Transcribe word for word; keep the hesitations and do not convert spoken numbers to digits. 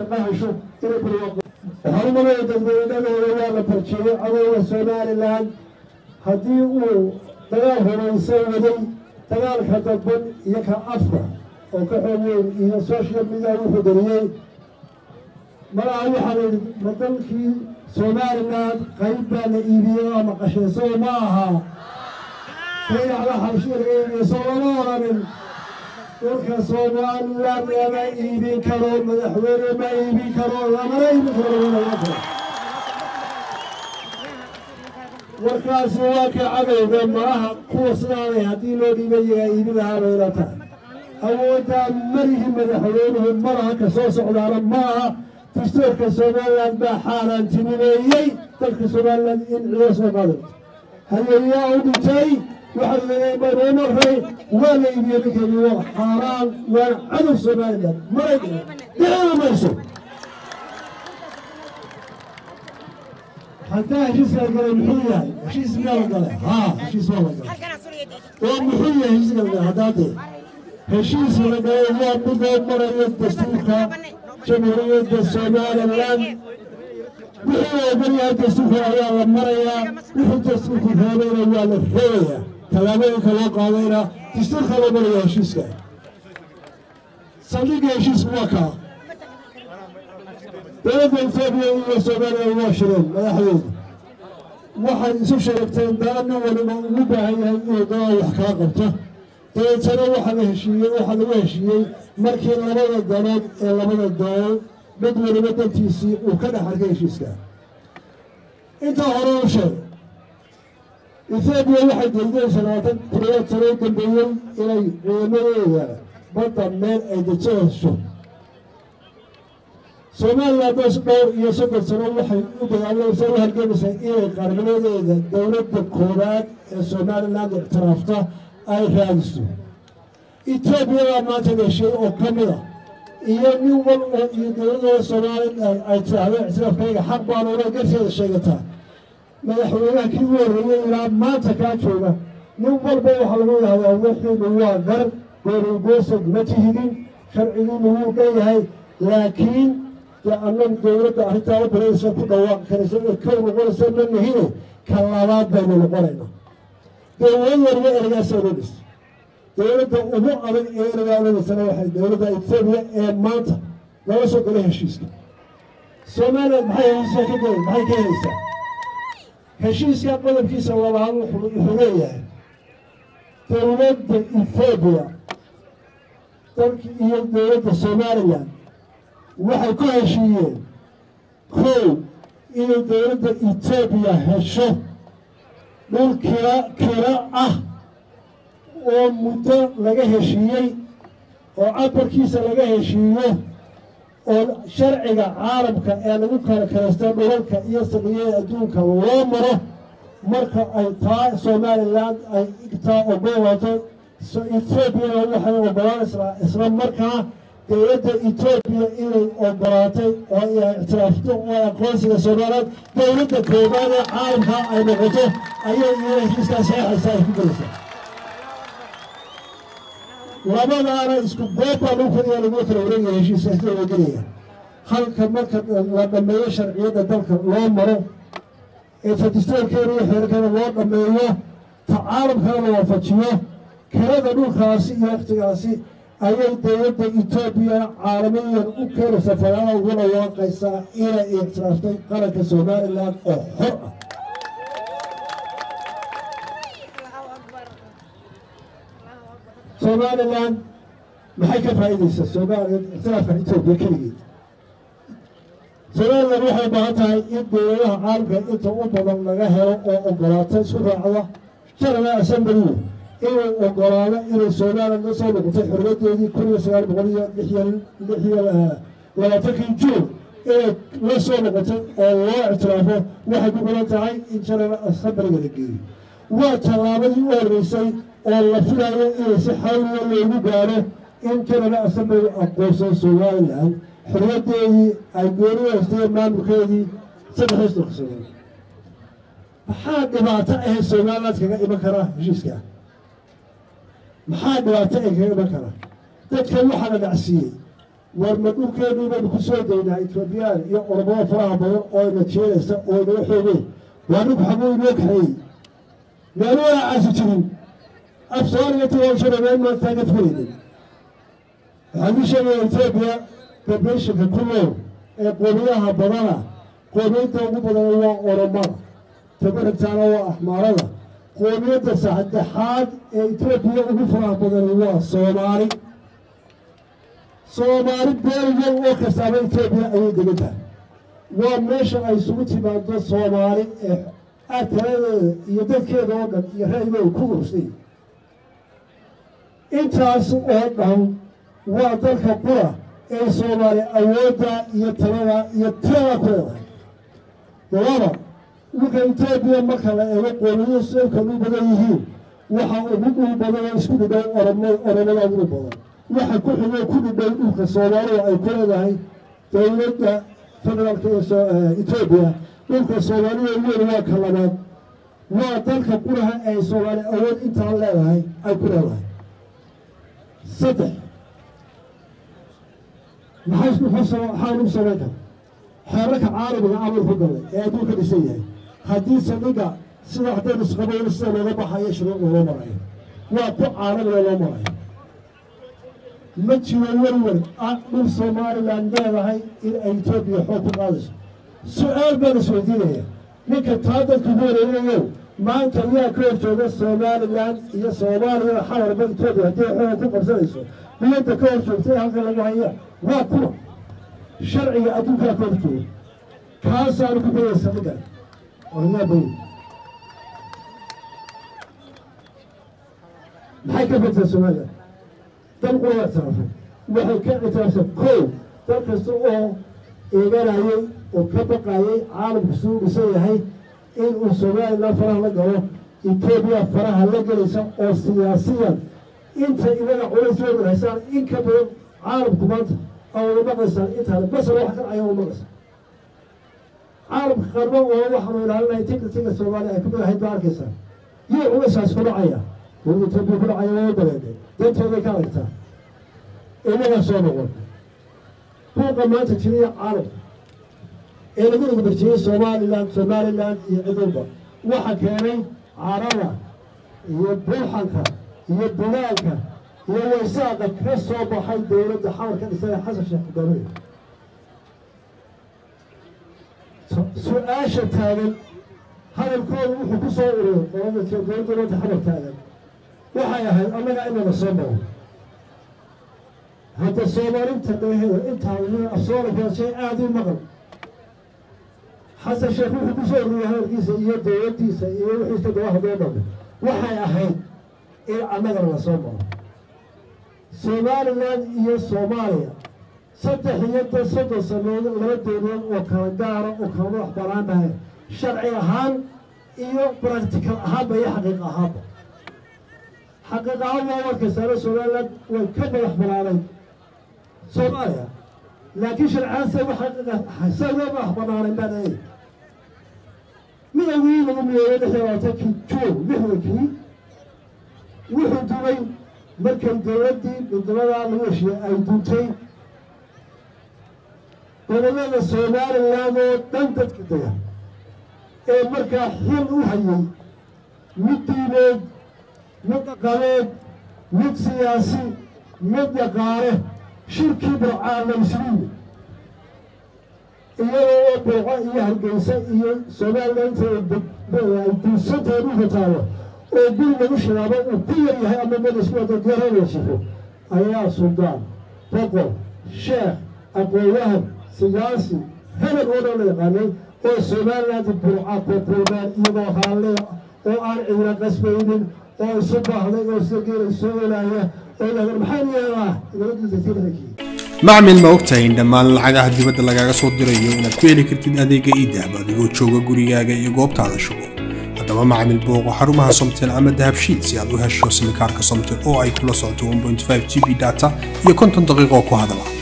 شوف إلى كل وقت هم ما يتدبرون ولا لا برشلونة أو السودان الآن هديو تجاهل يسوي تجاهل كتبون يكا أفرا أو كحولين إلى السوشيال ميديا وفدريين ما أي حد مثل في السودان الآن قريبا لإيبيا مقشة معها في على حرشير يسولون من تلك الصومال لم يبين كرون مدحور ما يبين كرون ما يبين كرون وكاس واقع عبيد معها قوسنا هدي لو دي بيجي يبين هذا أودا مريه مدحورهم مرها كسوس على ما تشترك الصومال بحالة تنيني تلك الصومال إن عيسى قادر هل يعود تي واحد من المرة ولا يبيك اليوم حرام وعدو سبالة مرة لا ما يسوي حتى هجس قال محية هجس قال قال ها هجس والله قال ومحية هجس قال هذا هجس قال هو بدأ مرة يدستوها جمهورية الصومال الآن وهو بدأ يدستوها يا مرة ويدستوها هذين يا الفيا كلامي كلام قاضينا تستر خلوا برا يشيسك صديق يشيس واقع بلد الفابية والسودان والماشرين لا يحدث واحد يسوي شركتين دارنا ولا مباعي يضاع يحكى قبته ترى واحد هالشيء واحد وهالشيء مركي لبنا الدرج لبنا الدار بدو لبنا تيسي وكذا حركة يشيسك أنت هرب شيء إثيوبيا واحد يلقى سنوات كلها سنوات تنبين إلى عمرية بطل من أيديته الشو سومال لا تسبر يسبر سنوات واحد يبغى الله يسوي هالجنس إلى قرنية دولة الكورات سومال لا اعترافته أي رئيسه إثيوبيا ما تنشي أو كمية يوم يوم يدور سومال اعتراف كي حق بانونا قرص الشيء تاع madaxweynaha kii weerarayay ilaa maanta kaa jooga nin walba waxaa lagu yidhahdaa wixiinu waa gar goorigoosad ma tihidin sharcigiinu wuu dhanyahay laakiin dee annagu dowladda arrintaa u baraysa ku dhawaaqi karaysa ee kow noqonaysa ma nihine ka labaad baynu noqonaynaa dowlad yarba ergaasay loo dhis dowladda ugu adag ee ergaa lodhisana waxay dowladda Itoobiya ee maanta laga soo galay heshiiska Soomaaliya maxay heshiiska ka galay maxay ka helaysaa heshiiska qodobkiisa labaad wuxuu leeyahay dowladda Itoobiya dalka iyo dowladda Soomaaliland waxay ku heshiiyeen kow inay dowladda Itoobiya hesho dhul kira kira ah oo muddo laga heshiiyey oo cabarkiisa laga heshiiyo oo sharciga caalamka ee lagu kala kalaysto dhulalka iyo sameeyay adduunka loo maro marka ay taa Soomaaliland ay igtaa ogolaato Itoobiya waxay ogolaanaysaa isla markaa dowladda Itoobiya inay ogolaatay oo ay ictiraafto oo aqoonsiga Soomaaliland dowladda koobaad ee caalamka ay noqoto ayay heshiiskaas saxiixaysaa ku galaysaa labadaana isku goob lagu fadhiyo lagu kala wareegay heshiiska loo gelaya halka marka la dhameeyo sharciyada dalka loo maro ee fadistoorkeena iyo xeerkeena loo dhameeyo tacaalumkana la waafajiyo kirada dhulkaasi iyo waqtigaasi ayay dowladda Itoobiya caalamiyan u keenaysaa faraha uguna waaqaysaa inay ictiraaftay qaranka Soomaaliland oo xor ah Soomaaliland maxay ka faa'iideysaa Soomaaliland ictiraafka Itoobiya kaligeed Soomaaliland waxay baahan tahay in dowladaha caalamka inta u badan laga helo oo ogolaata isku raacda General Assembly inuu ogolaado inay Soomaaliland la soo noqotay xorriyadeedii kun iyo sagaal boqol iyo lix iyo labaatankii Juun ee la soo noqotay oo loo ictiraafo waxay ku badan tahay in General Assembly la geeyo waa tallaabadii u horreysay oo la filayo inay si xawli loogu gaaro in General Assembly aqoonsan Soomaaliland xorriyadeedii ay gooni haystay maamulkeedii saddex sano maxaa dhibaato ah Soomaaliland kaga iman kara heshiiska maxaa dhibaato ah kaga iman kara dadka waxa la dhacsiiyay warmadhul keenu baynu ku soo daynaa etoobiyaan iyo oromada faraha badan oo ina jeedaysa oo inaga xoogeen waa ninku xaguu inoo kaxeeyey meelu waa caasi jirin af soomaaliga tiwaashanameen maantaa ka fulaynin waxaan u sheegaya etoobiya populationka ku nool ee qoomiyaha badana qoomiyadda ugu badan waa oromada tabaragtaana waa axmaarada qoomiyadda saddexaad ee etoobiya ugu faraha badan waa soomaali soomaali beelyan oo kastaaba etoobiya ayay degan tahay waa meesha ay isugu timaado soomaali ee ataladeeda iyo dadkeeda oo dhan iyo ra'yigooda ku ursay intaas oo dhan waa dalka qura ee soomaali awoodda iyo talada iyo tirada ku leedahay laba dhulka etoobiya marka la eego qoomiyadu siday u badan yihiin waxa ugu dhul badan oo isku dhidhow oromada ugu badan waxa ku xigoo ku dhidhow dhulka soomaalida ay ku leedahay dowladda federaalka ee etoobiya dhulka soomaalida weyn waa ka labaad waa dalka quraha ay soomaali awood intaa leedahay ay ku leedahay saddex maxay isku xusaba waxaan u samayn kara xeerarka caalamiga amal ku galay ee adduunka dhisan yahay haddii saldhigga sida haddaynu isqabayno sida looga baxayo shuruuc loo marayo waa ku caalamiga loo marayo ma jiro werwer dhul somalilan leedahay in ay etoobiya xoog ku qaadayso su-aal baan isweydiinaya ninka taa dadku ku wareegayo maanta yaa ka horjooga somalilan iyo soomaaliya xawarba etoobiya haddii xoog ku qabsanayso diyadda ka horjoogtay halka laga haya waa kuwa sharciga adduunkaa ka horjooga kaasaanu ku bayaysa middan oryaa bay maxay ka fadsaa somalilan dal qura ictiraafay waxay ka ictiraafsan kow dal kasta oo eeganayay oo ka baqayay caalamku suu dhisan yahay inuu somalilan faraha la galo etoobiya faraha la gelaysa oo siyaasiyan inta inaga culays loo maraysaan in ka badan caalamku maanta oo wada maqlaysaan intaale basal wax ka dhacaya wada maqlaysa caalamka qarbo oo waxaanu ilaalinahay tinka tinka soomaaliya ay ku madaxayd baa arkaysaa iyo culaysaas ku dhacaya wuu etoobiya ku dhacaya waa baleeday dantooday ka aragtaa inaga soo noqon buuqa maanta jiriya caalamka ee lagu dhigbarjiyey somalilan somalilan iyo cidulba waxa keenay carada iyo buuxanka iyo dagaalka iyo waysaaqa ka soo baxay dowladda xamarka dhisay xasan sheekh hogaamiye su-aasha taagan hadalkooda wuxuu ku soo ururey qodobadka dowladda xamar taagan waxay ahayd annaga inana soo maro hadda soomaalinta dheeheda intaa afsoonaka shay aada u maqan xasan sheekh wuxuu ku soo ururiyey hadalkiisa iyo dowladdiisa iyo wixiisa golaha doo dhambe waxay ahayd in annagana la soo maro somalilan iyo soomaaliya saddex iyo da soddon sameeyo laba dowladood oo kala gaara oo kala madax banaan dhahay sharci ahaan iyo practical ahaanba iyo xaqiiq ahaanba xaqiiq ahaan waa arkaysaana somalilan way ka madax banaanay soomaaliya laakiin sharciaan se waxay loo madax banaanay baan eeg midowgii lagu miyeeyo lix iyo labaatankii juun lixdankii wuxuu dumay markay dowladdii midnimadaa lagu heshiiyey ay duntay gobollada somalilan oo dhan dadka dega ee markaa xil u hayay mid diineed mid dhaqameed mid siyaasi mid dhaqaale shirkii burcaana isliimi iyadoo oo burco iyo hargeysa iyo somalilan inta ay duusantahay dhulka taalo oo guri lagu shilaabo uu ku yar yahay ama meel isku wado diyaarada la shifo ayaa suldaan boqor sheekh aqoon-yahan siyaasi hebel oo dhan la yaqaanay oo somaliland burca ku kulmeen iyadoo haalle oo aan ciidna qasbaynin oo isu baahday oo sida geela soo olaaya oo laga maxay yeelaa dowladda tirada macmil ma ogtahay in dhammaan lacagaha dibadda lagaaga soo dirayo inaad ku heli kartid adeega iidahab adigoo jooga gurigaaga iyo goobtaada shugo haddaba macmil booqo xarumaha somtel ama dahabshiid si aad u hesho simikaarka somtel oo ay kula socoto one point five g b data iyo konton daqiiqo ku hadala